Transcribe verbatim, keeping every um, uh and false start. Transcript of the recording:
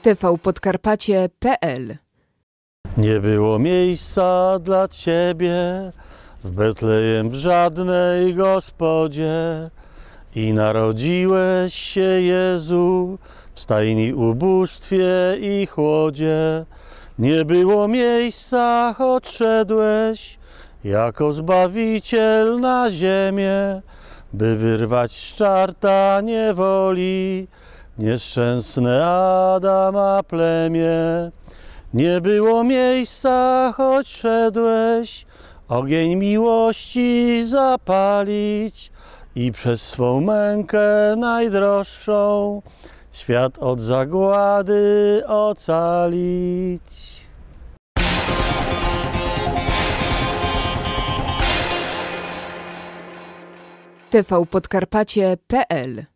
tvpodkarpacie kropka p l. Nie było miejsca dla Ciebie w Betlejem w żadnej gospodzie i narodziłeś się, Jezu, w stajni, ubóstwie i chłodzie. Nie było miejsca, odszedłeś jako Zbawiciel na ziemię, by wyrwać z czarta niewoli nieszczęsne Adama plemię. Nie było miejsca, choć szedłeś ogień miłości zapalić i przez swą mękę najdroższą świat od zagłady ocalić. tvpodkarpacie kropka p l